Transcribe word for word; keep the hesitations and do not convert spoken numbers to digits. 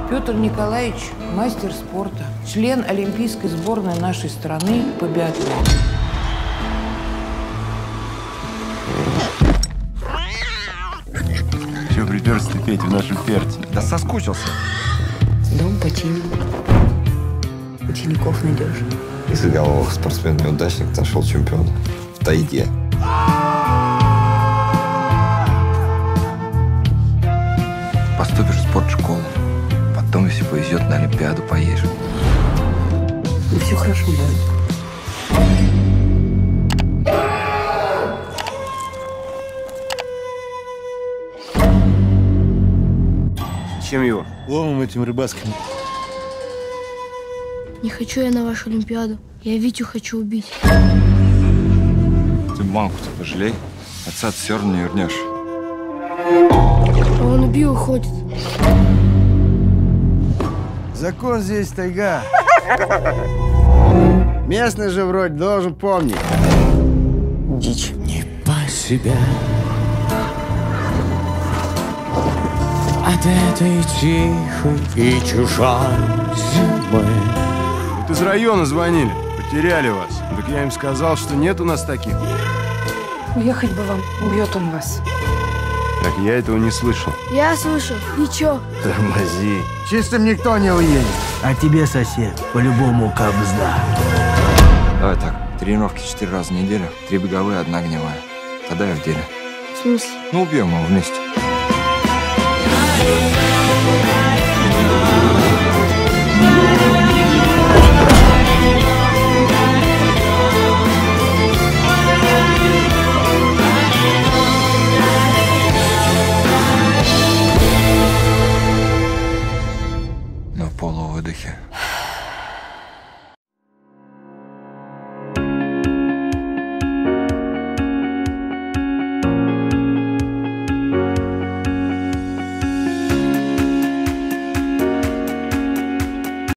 Петр Николаевич – мастер спорта, член олимпийской сборной нашей страны по биатлону. Чего приперся петь в нашем перце? Да соскучился. Дом починен. Учеников найдешь. Из головых спортсмен-неудачник нашел чемпиона в тайге. Поступишь в спортшколу. Потом, если повезет, на Олимпиаду поедешь. И все хорошо будет. Чем его? Ломом этим рыбацким. Не хочу я на вашу Олимпиаду. Я Витю хочу убить. Ты мамку-то пожалей. Отца ты все равно не вернешь. А он убил, уходит. Закон здесь тайга. Местный же вроде должен помнить. Дичь. Не по себе от этой тихой и чужой зимы. Вот из района звонили, потеряли вас. Так я им сказал, что нет у нас таких. Уехать бы вам. Убьет он вас. Так я этого не слышал. Я слышал. И чё? Тормози. Чистым никто не уедет. А тебе, сосед, по-любому кабзда. Давай так, тренировки четыре раза в неделю, три беговые, одна огневая. Тогда я в деле. В смысле? Ну, убьем его вместе.